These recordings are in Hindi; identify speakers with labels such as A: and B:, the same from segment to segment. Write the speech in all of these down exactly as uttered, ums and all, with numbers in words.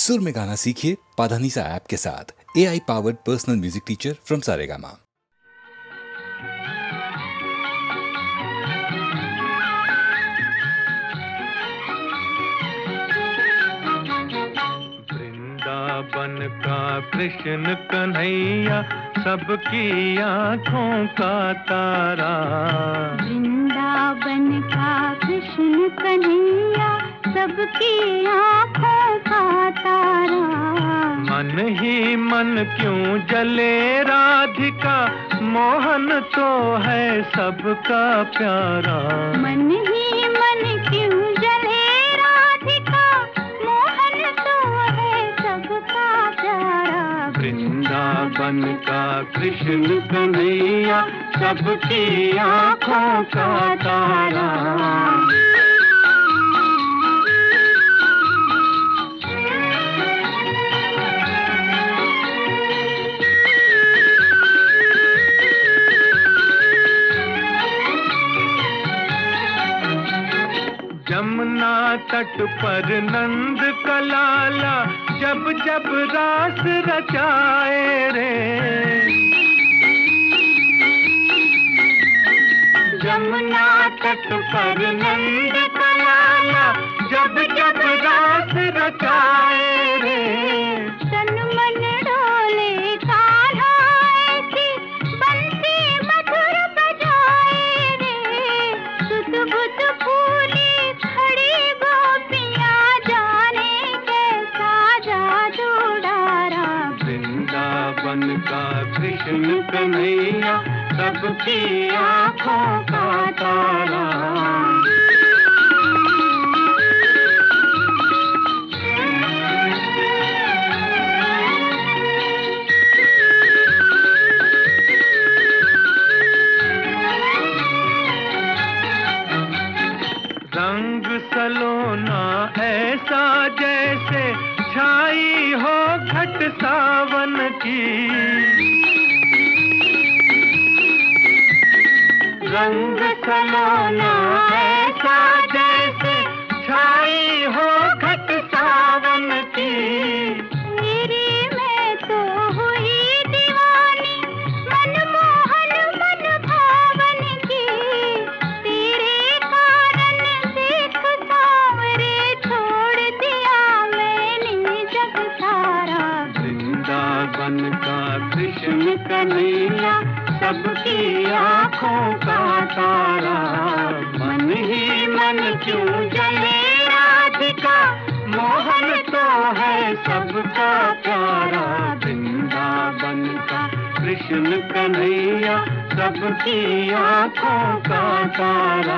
A: सुर में गाना सीखिए पाधानीसा ऐप के साथ। A I powered personal music teacher from Saregama.
B: Vrindavan का कृष्ण कन्हैया सबकी आँखों का तारा।
C: वृंदावन का कृष्ण कन्हैया सबकी आँखों का तारा।
B: मन ही मन क्यों जले राधिका, मोहन तो है सबका प्यारा।
C: मन ही मन क्यों जले राधिका, मोहन तो है सबका प्यारा।
B: वृंदावन का कृष्ण कन्हैया सबकी आँखों का तारा। यमुना तट पर नंद का लाला जब जब रास रचाए रे।
C: यमुना तट पर नंद का लाला जब जब रास रचाए रे। तन मन डोले कान्हा ऐसी बंसी मधुर बजाए रे। सुध बुध फूली खड़ी गोपियाँ जाने कैसा जादू डारा।
B: वृंदावन का कृष्ण कन्हैया सबकी आँखों का तारा। रंग सलोना ऐसा जैसे छाई हो घट सावन की। रंग सलोना ऐसा जैसे छाई हो घट सावन की।
C: तेरी मैं तो हुई दीवानी मनमोहन मन भावन की। तेरे कारण देख सांवरे छोड़ दिया मैंने जग सारा।
B: वृंदावन का कृष्ण कन्हैया सबकी आँखों का तारा। मन ही मन क्यों जले राधिका, मोहन तो है सबका प्यारा। वृंदावन का कृष्ण कन्हैया सबकी आँखों का तारा।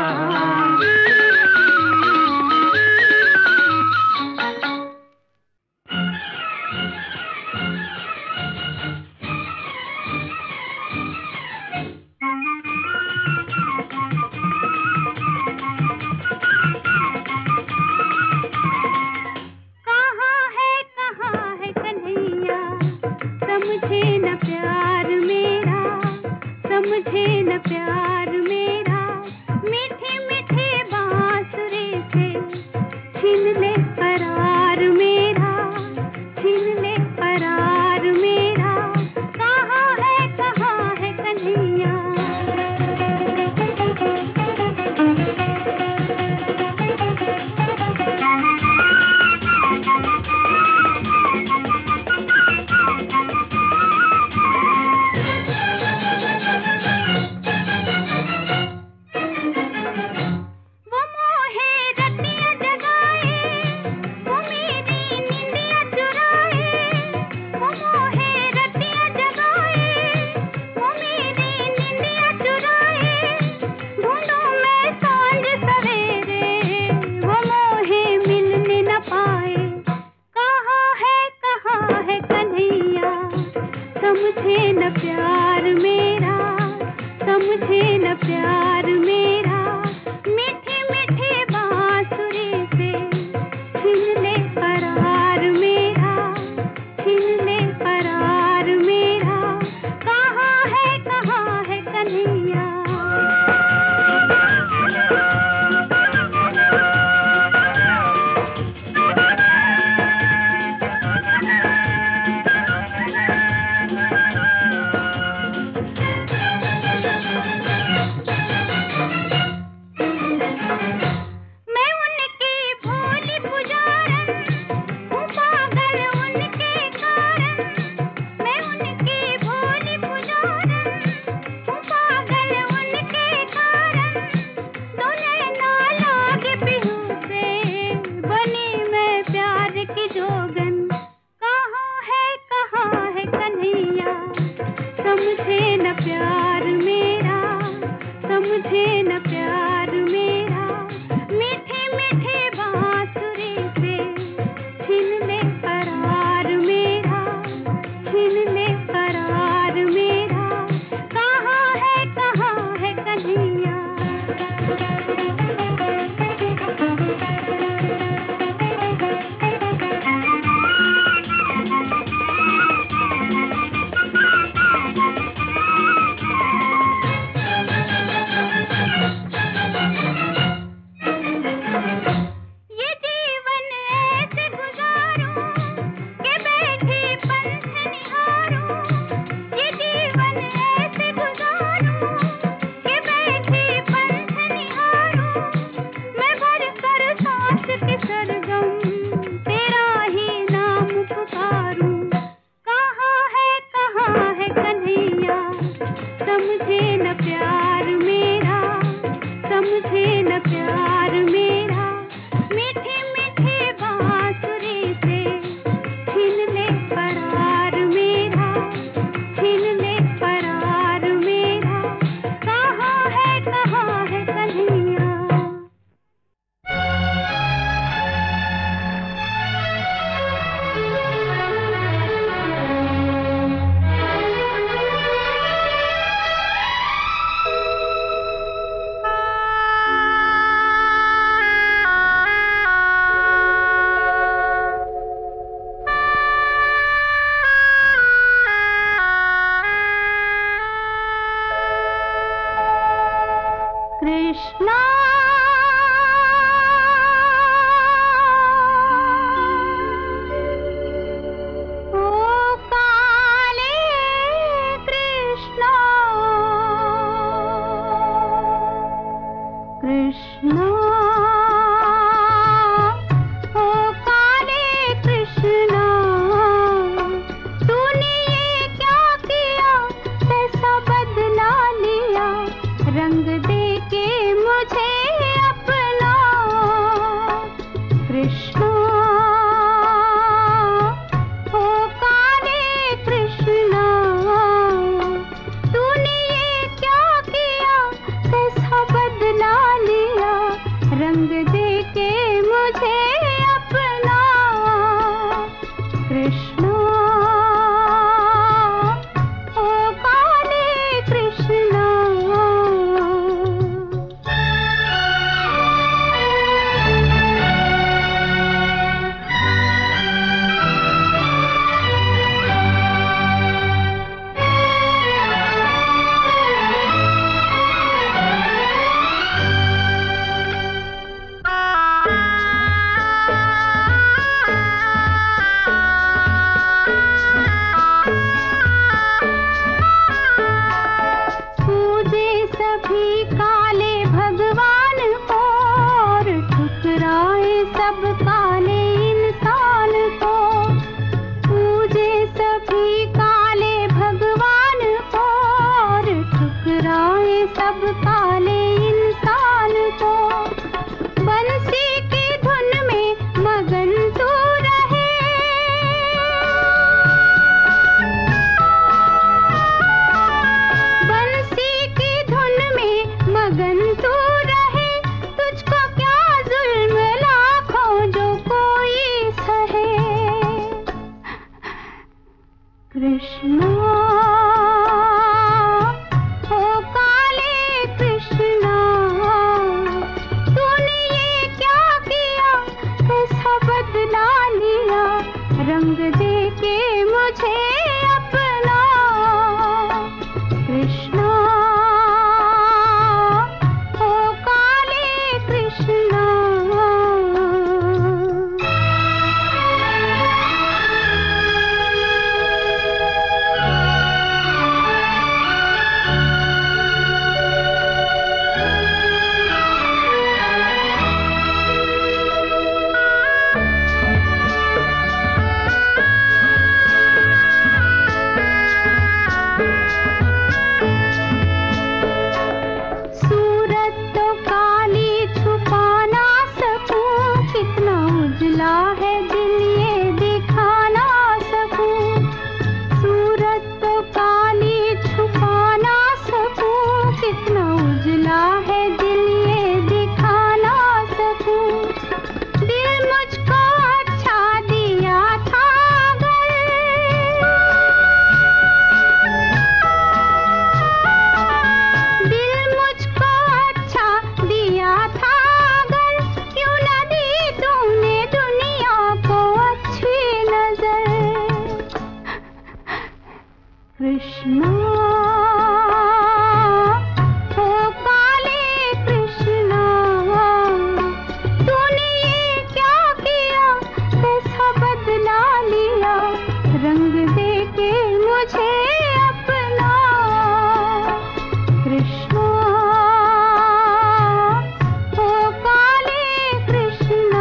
C: समझे न प्यार मेरा, समझे न प्यार मेरा। मीठे मीठे बांसुरी से छीन ले करार मेरा, छीन ले करार मेरा। कहाँ है कहाँ है कन्हैया। समझे न प्यार मेरा, समझे न प्यार मेरा। मीठे मीठे बांसुरी से छीन ले करार मेरा, छीन ले करार मेरा। कहाँ है कहाँ है कन्हैया। कृष्णा ओ काले कृष्णा, तूने ये क्या किया, कैसा बदला लिया, रंग दे के मुझे अपना। कृष्णा ओ काले कृष्णा। कृष्णा ओ काले कृष्णा, तूने ये क्या किया, कैसा बदला लिया, रंग दे के मुझे अपना। कृष्णा ओ काले कृष्णा।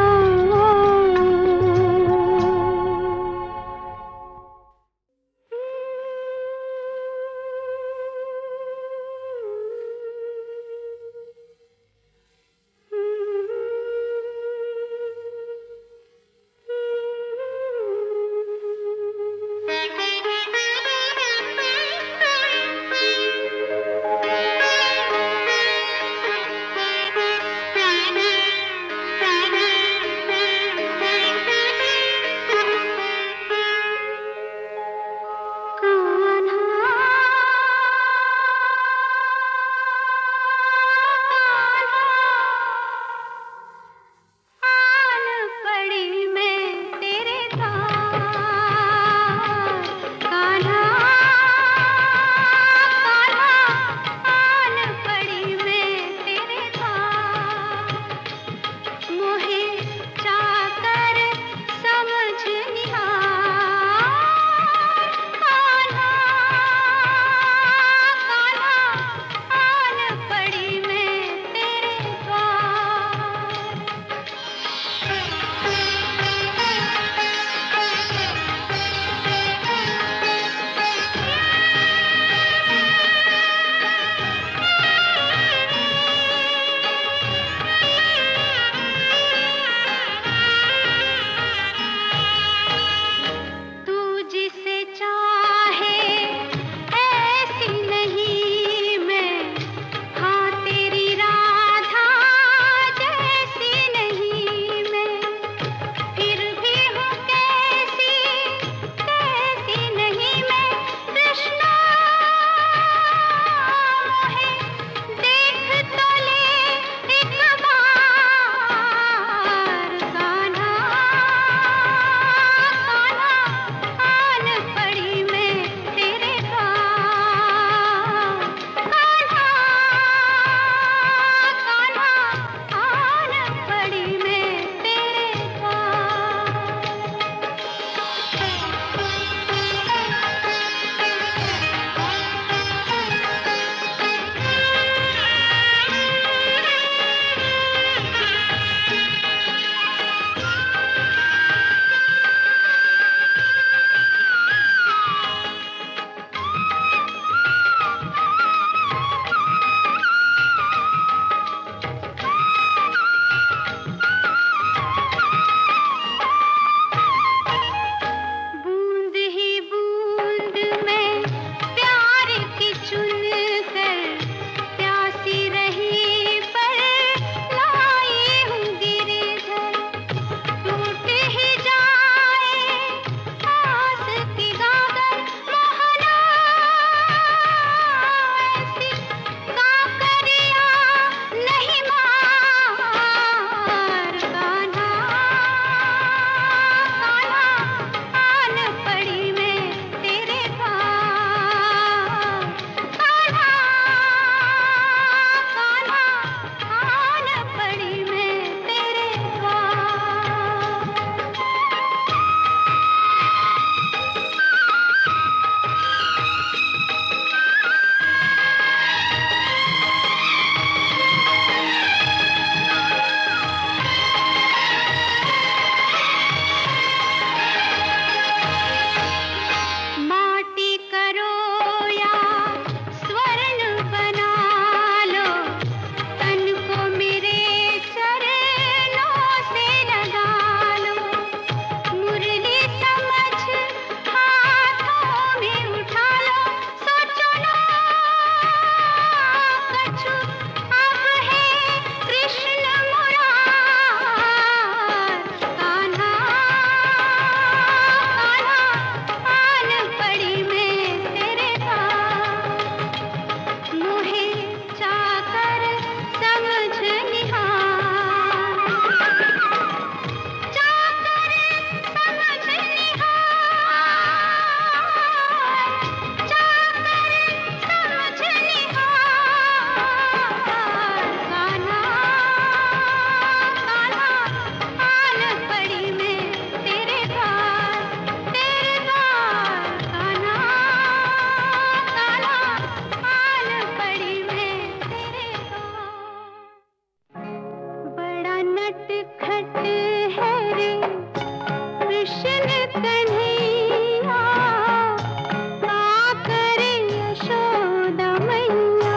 C: कन्हैया का करे यशोदा मैया।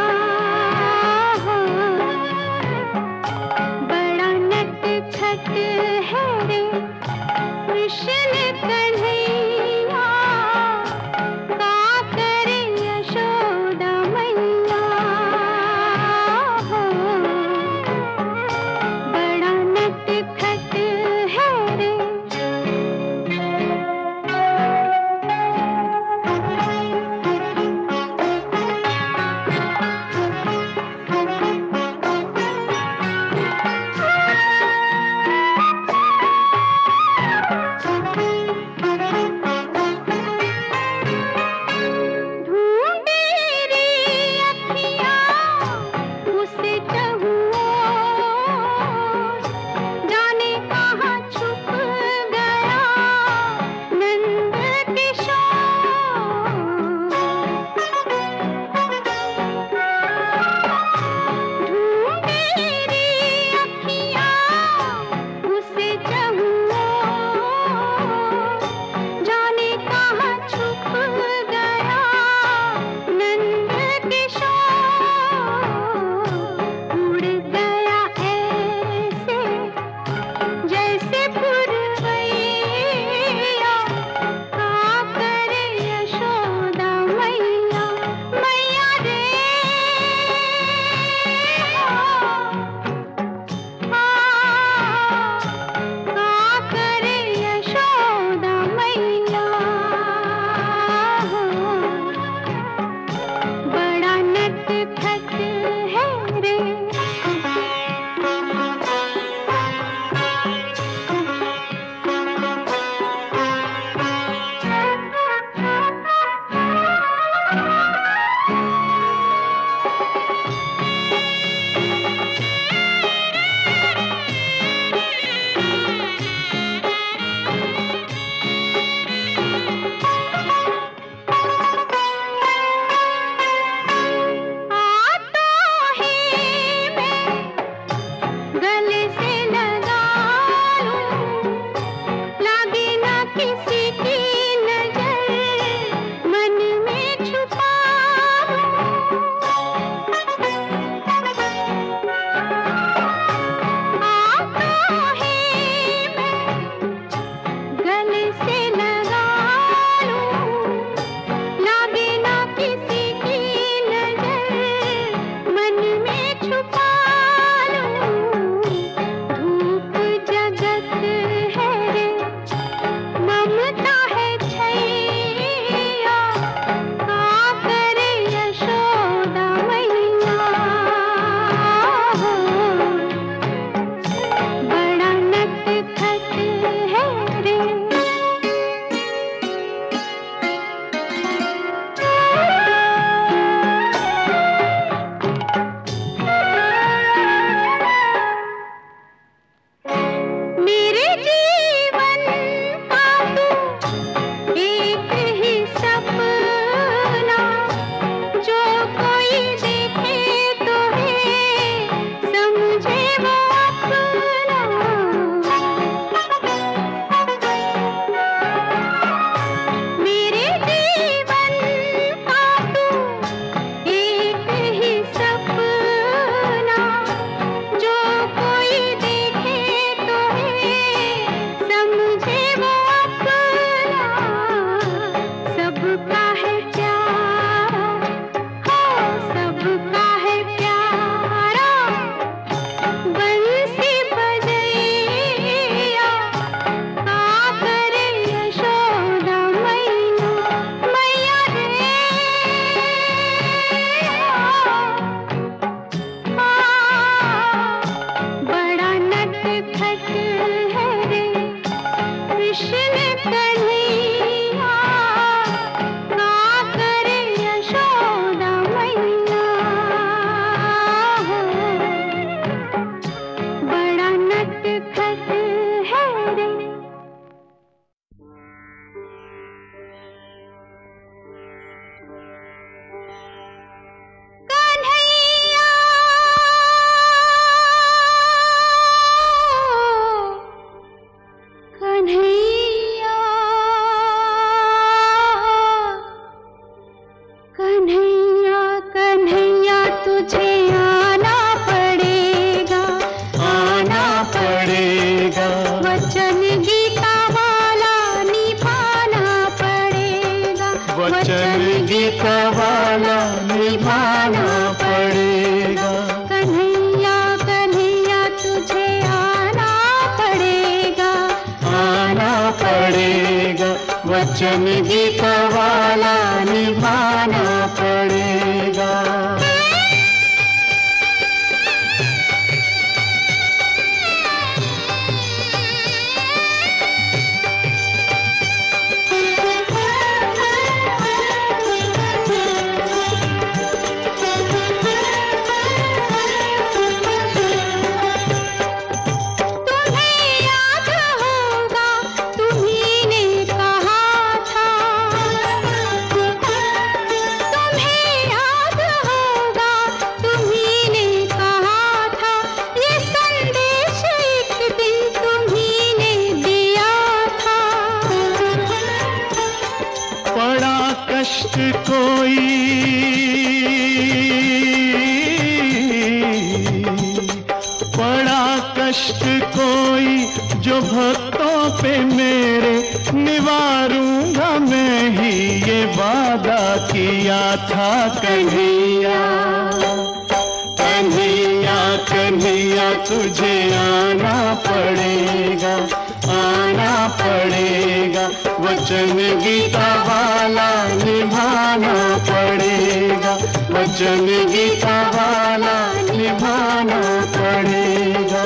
C: बड़ा नटखट है रे कृष्ण कन्हैया का करे यशोदा मैया। बड़ा नटखट है रे।
B: वचन गीता वाला निभाना पड़ेगा।
C: कन्हैया कन्हैया तुझे आना पड़ेगा,
B: आना पड़ेगा, वचन गीता वाला निभाना पड़ेगा। कोई बड़ा कष्ट कोई जो भक्तों पे मेरे, निवारूंगा मैं ही ये वादा किया था। कन्हैया कन्हैया कन्हैया तुझे आना पड़ेगा, आना पड़ेगा, वचन गीता वाला निभाना पड़ेगा, वचन गीता वाला निभाना पड़ेगा।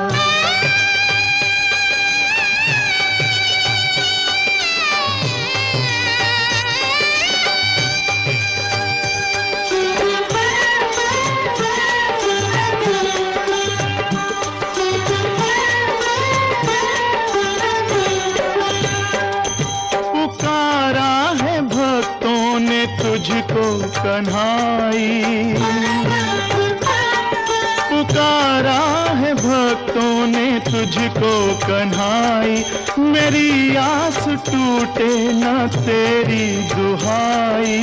B: तुझको कन्हाई, पुकारा है भक्तों ने तुझको कन्हाई, मेरी आस टूटे न तेरी दुहाई।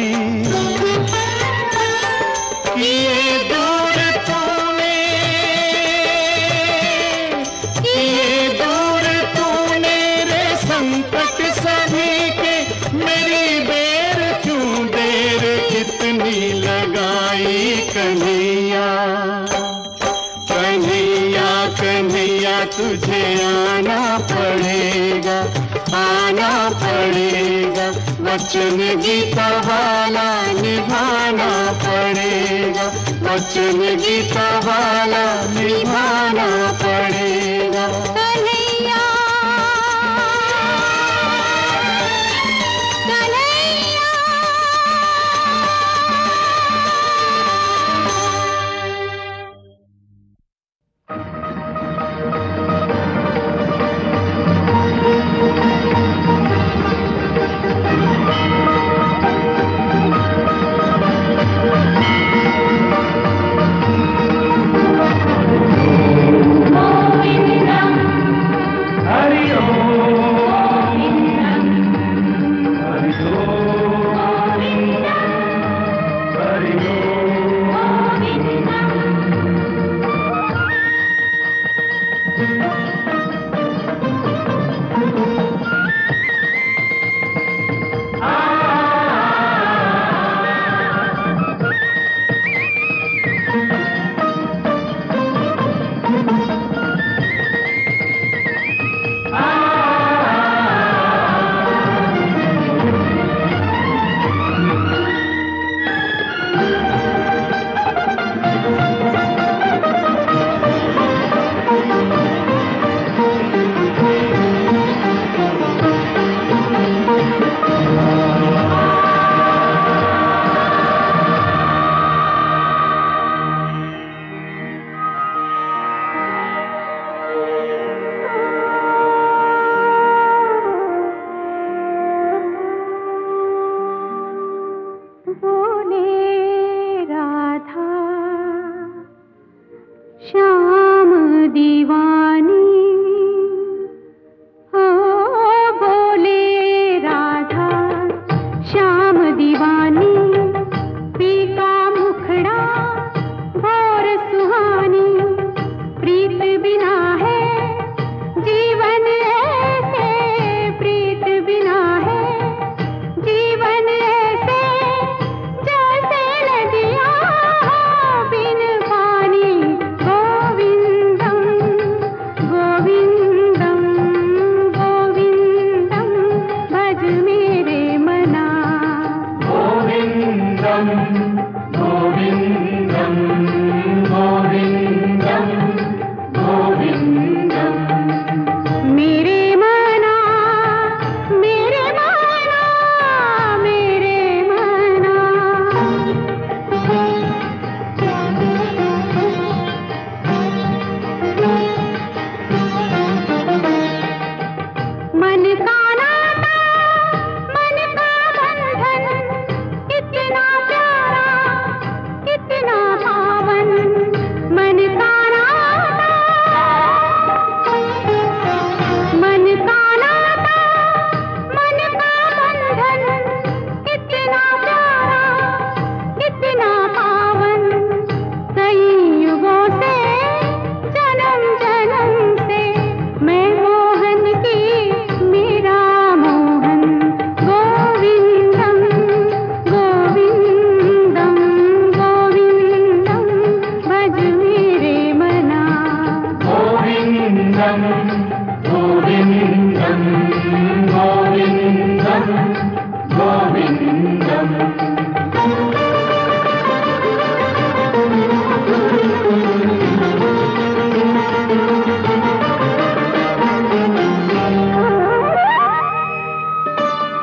B: किए दूर तूने, किए दूर तूने रे संकट सभी के, मेरी बेर क्यों देर कितनी लगाई। कन्हैया कन्हैया कन्हैया तुझे आना पड़ेगा, आना पड़ेगा, वचन गीता वाला निभाना पड़ेगा, वचन गीता वाला निभाना पड़ेगा।
C: कन्हैया
B: Govinda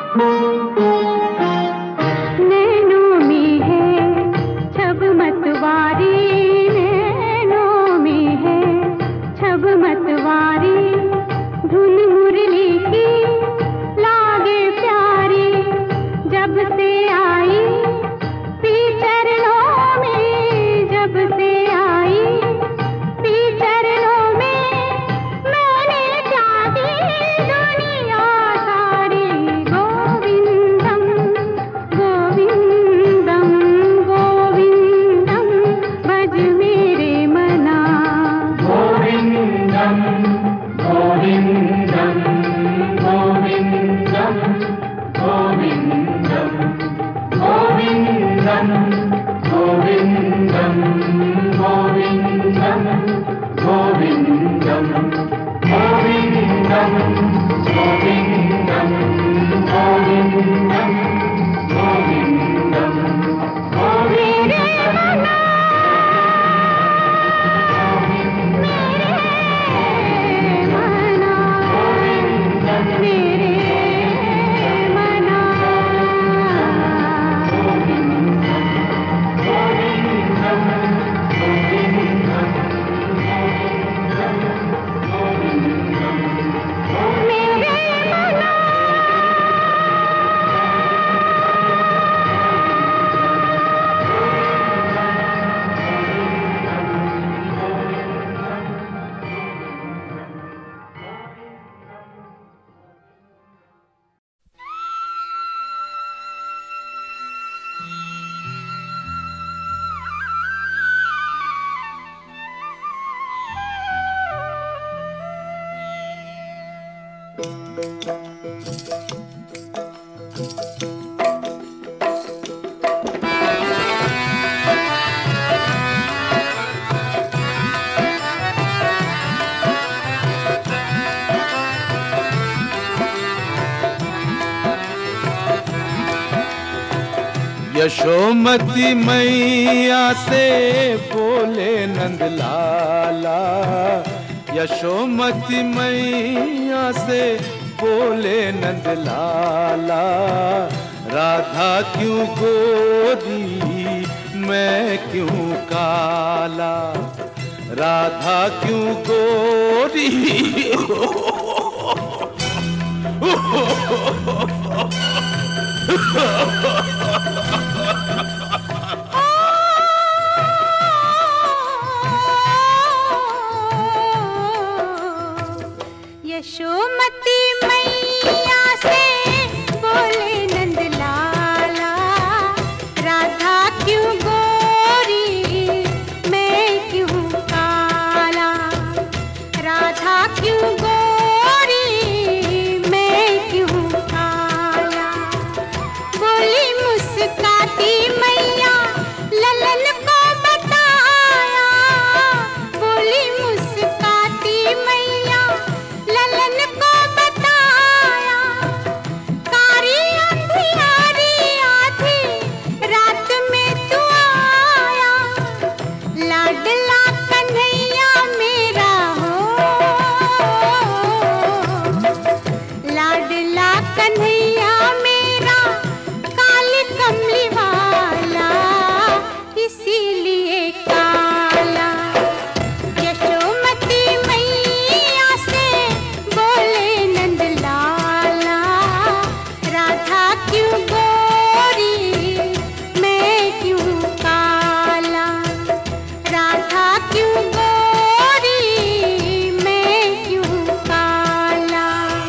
C: नैनों में है छब मतवारी, नैनों में है छब मतवारी, धुन मुरली की लागे प्यारी, जब से आई पी चरणों में, जब से आई पी चरणों में, मैंने त्यागी दुनिया सारी। गोविंदम गोविंदम गोविंदम भज मेरे मना।
B: गोविंदम गोविंदम गोविंदम गोविंदम गोविंदम गोविंदम गोविंदम गोविंदम गोविंदम गोविंदम गोविंदम गोविंदम
C: मेरे मना, मेरे मना,
D: यशोमती मैया से बोले नंद लाला, यशोमती मैया से बोले नंद लाला, राधा क्यों गोरी मैं क्यों काला, राधा क्यों गोरी
C: यशोमती मैया से बोले नंद लाला, राधा क्यों गोरी मैं क्यों काला, राधा क्यों गोरी मैं क्यों काला। बोली मुस्काती मैया ललन को बताया, बोली मुस्काती मैया ललन को बताया, कारी अंधियारी आधी रात में तू आया, लाडला कन्हैया मेरा हो, लाडला कन्हैया मेरा काली कमली वाला, इसीलिए काला। यशोमती मैया से बोले नंद लाला, राधा क्यों गोरी मैं क्यों काला, राधा क्यों गोरी मैं क्यों काला।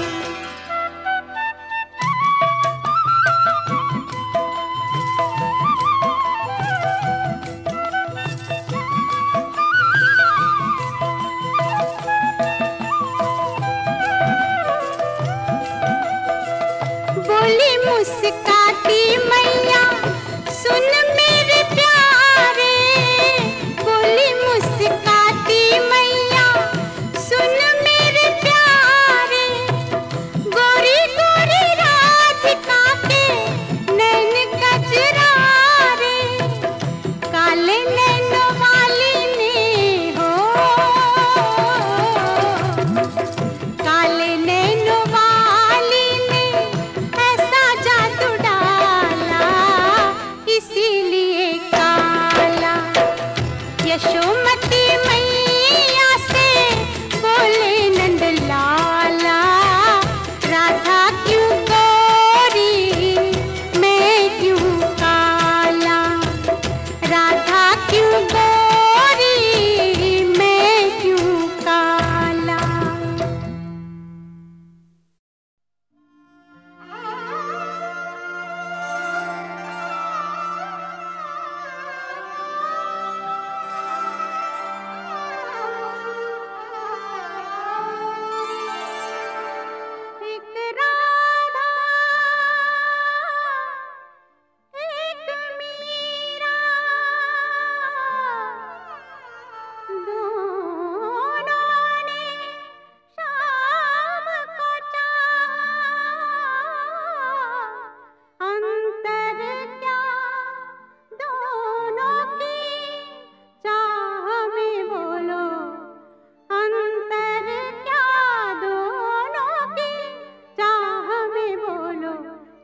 C: बोली मुस्काती मैया सुन मेरे प्यारे, बोली मुस्काती मैया सुन मेरे प्यारे, गोरी गोरी राधिका के नैन कजरारे, काले नैनों वाली ने हो, काले नैनों वाली ने ऐसा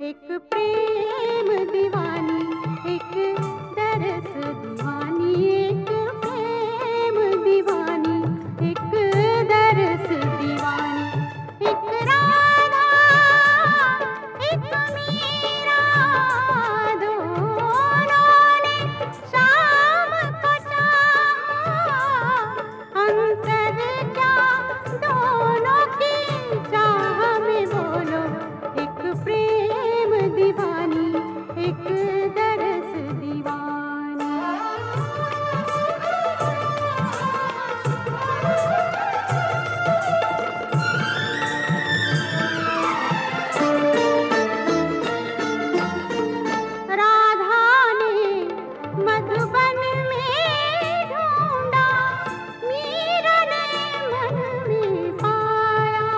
C: एक प्रेम दीवानी, एक दरस दीवानी, एक प्रेम दीवानी, एक दरस दीवानी, एक राधा एक मीरा, दोनों ने शाम को चाहा, अंतर क्या दोनों की चाह में बोलो, एक प्रेम दीवानी, एक दरस दीवानी। राधा ने मधुबन में ढूंढा, मीरा ने मन में पाया,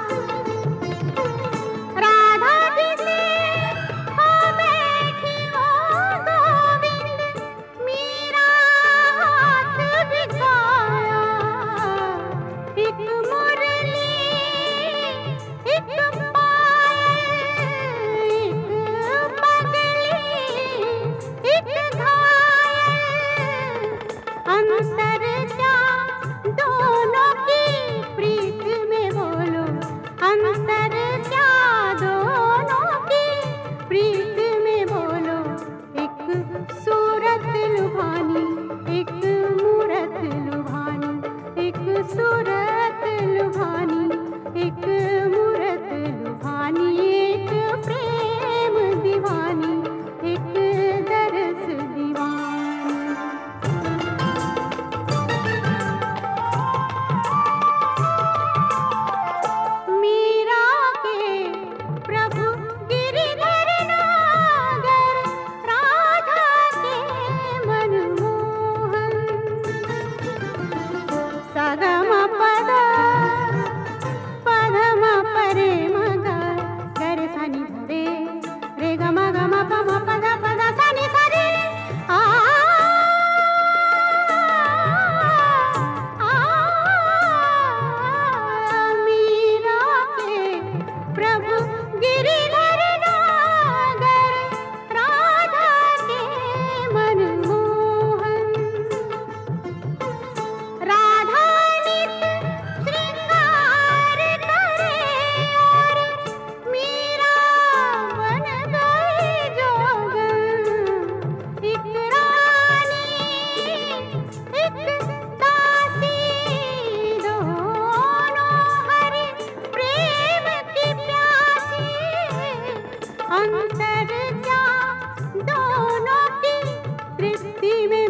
C: राधा जिसे हो बैठी वो गोविंद, मीरा हाथ बिछाया, एक मुरली एक पायल, एक पगली एक घायल, अंतर क्या दोनों की प्रीत में बोलो, अंतर क्या दोनों की प्रीत में बोलो, एक सूरत लुभानी, एक मूरत लुभानी, एक सूरत लुभानी, एक मूरत लुभानी, एक प्रेम दीवानी, एक दरस दीवानी। मीरा के प्रभु गिरिधर नागर, राधा के मनमोहन, सगम पद पधम परे मग, गरे सनि धरे रे ग म ग म प म पद पद सनि सरे, आ आ मीरा के प्रभु गिरिधर नागर, राधा के मनमोहन, राधा नित श्रृंगार करे और मीरा बन गई जोगन, एक रानी एक दासी, दोनों हरि प्रेम की प्यासी, अंतर क्या दोनों की तृप्ति में